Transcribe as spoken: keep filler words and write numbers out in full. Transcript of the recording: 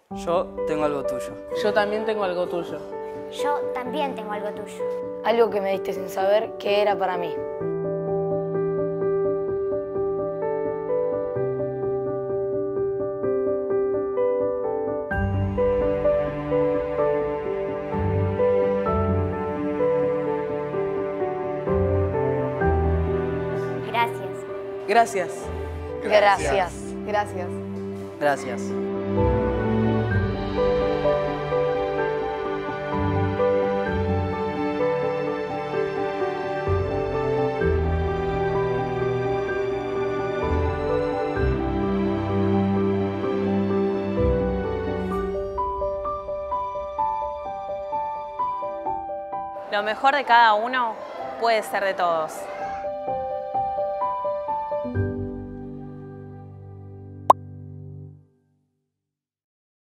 Yo tengo algo tuyo. Yo también tengo algo tuyo. Yo también tengo algo tuyo. Algo que me diste sin saber que era para mí. Gracias. Gracias. Gracias. Gracias. Gracias. Lo mejor de cada uno puede ser de todos.